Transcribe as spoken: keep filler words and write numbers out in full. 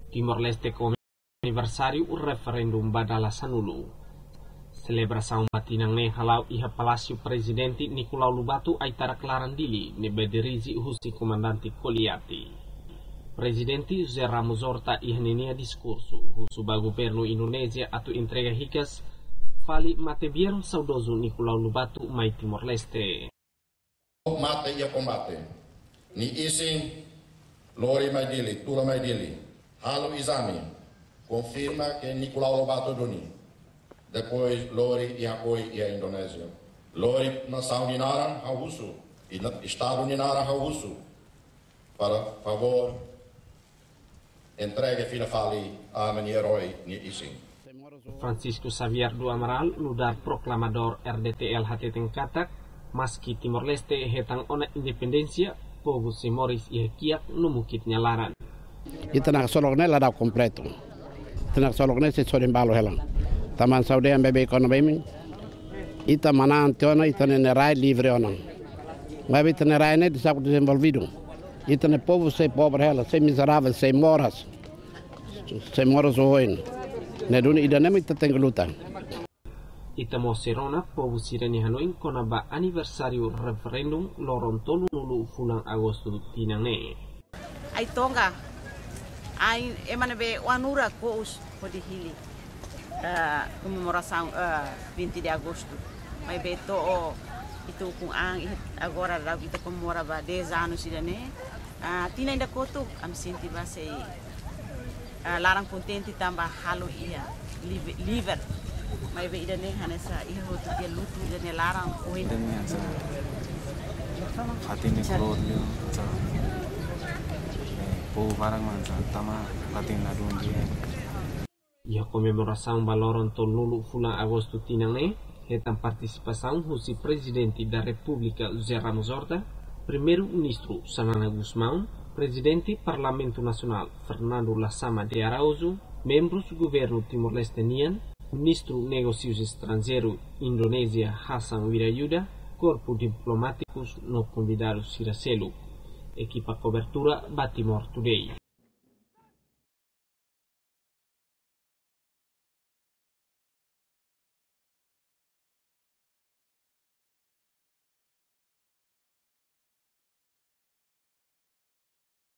Timor-Leste com aniversário o referendum badala sanulu. Celebração matinang ne halau iha Palácio Presidente Nicolau Lubatu aitara klaran dili ne bederizi husi comandante Koliati. Presidente José Ramos Horta iha nenia discurso husu ba governo Indonesia atu entrega hikas fali mate vieron saudoso Nicolau Lubatu mai Timor-Leste. Mate ia combate. Ni ising lori mai dili, tula mai dili. Halo Izami confirma che Nicolau Lubatu doni. Depois lori ia koi ia Indonesia. Lori nação ninara hausu, estado ninara hausu. Para favor entregue fina fali a meni herói ni ising. Francisco Xavier do Amaral, ludar proclamador R D T L H T Tengkatak, maski Timor-Leste hetang ona independencia, povo semoris ia kiak numukit nyalaran. Ita nak solokne ladap kompleto. Ita nak solokne se sodim balo helang. Taman saude yang bebe ekonomi. Ita mana antiona ita ne rai livre ona. Mas ita ne rai ne disaku desenvolvido. Ita ne povo se pobre hela, se miserável, se moras. Se moras hoin. Ne duni ida nem ita tengo luta. Ita mo serona povo sireni hanoin kona ba aniversario referendum loron tolu nulu fulang Agosto tinang ne. Ai tonga ai emane be wanura ko us podi hili uh, comemoração uh, vinte de agosto mai be to o itu kung ang agora daw kita comemora ba dez anos ida ne uh, tina ainda koto am senti ba sei uh, larang contente tamba halo ia liver mai be ida ne hanesa iho hotu dia lutu ida ne larang o ida hati ni gloria po barang mansa tama latin na dun dia. Ia comemoração baloron tolulu fulang Agosto tinang ne, hetam participação husi Presidente da República José Ramos Horta, Primeiro Ministro Sanana Gusmão, Presidente Parlamento Nacional Fernando Lassama de Araújo, membros do governo Timor-Leste Nian, Ministro Negócios Estrangeiros Indonésia Hassan Wirayuda, Corpo Diplomáticos no convidados Siracelo. Equipa cobertura Batimor Today.